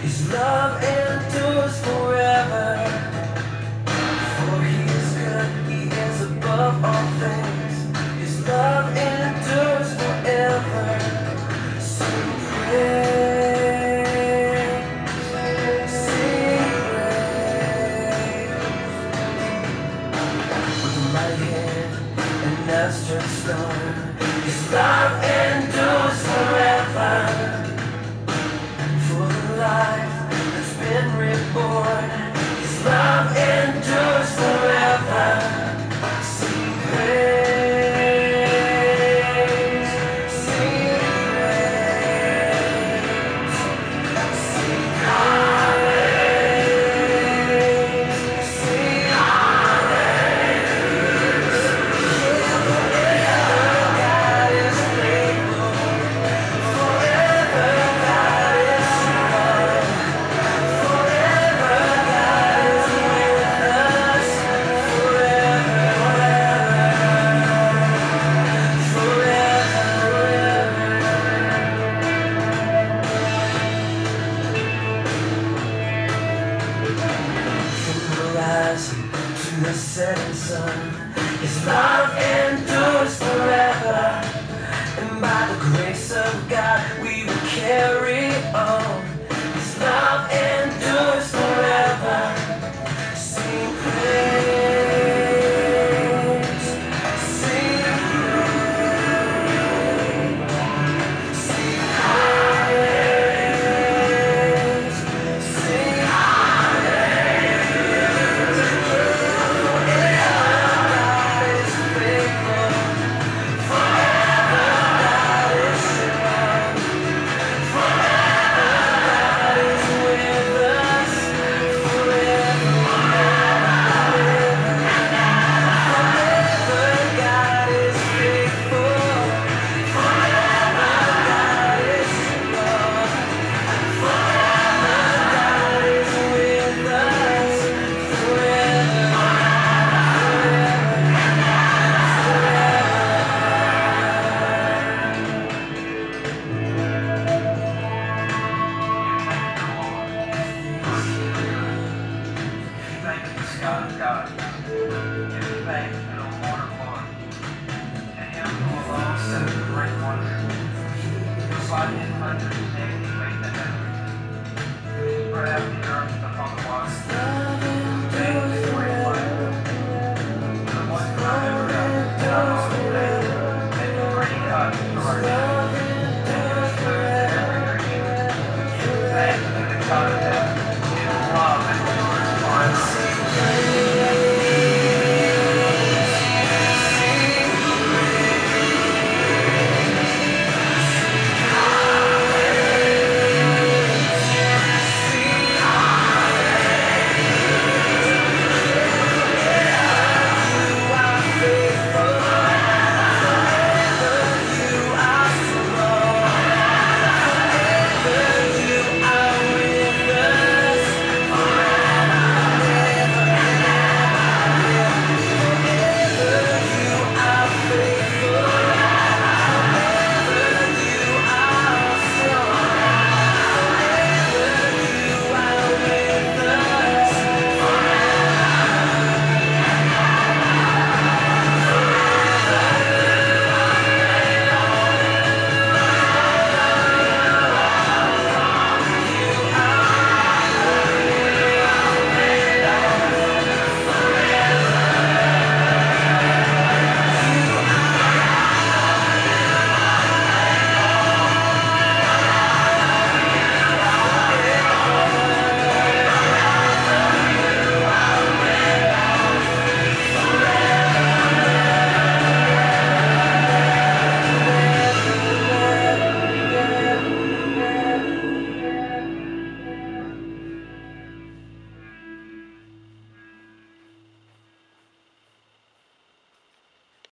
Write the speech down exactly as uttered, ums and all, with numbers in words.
His love endures forever, for He is good, He is above all things. His love endures forever. Sing praise, sing praise. With a mighty hand and outstretched stone, His love endures forever. For the life that's been reborn, His love endures forever. Sing praise, sing praise, sing praise, sing praise. Forever God is faithful, forever God is strong, forever God is with us, forever, from the rising to the setting sun, His love endures forever. And by the grace of God we will carry on. His love endures forever. Sing praise, sing praise, sing praise, sing God of God, give thanks to the Lord of Lords, to Him who alone does great wonders, who by His understanding made the heavens, who spread out the earth upon the waters, who made the great light, the one who never sit on all the days, and the great God for our nation, and His food every creature. Give thanks to the God of heaven.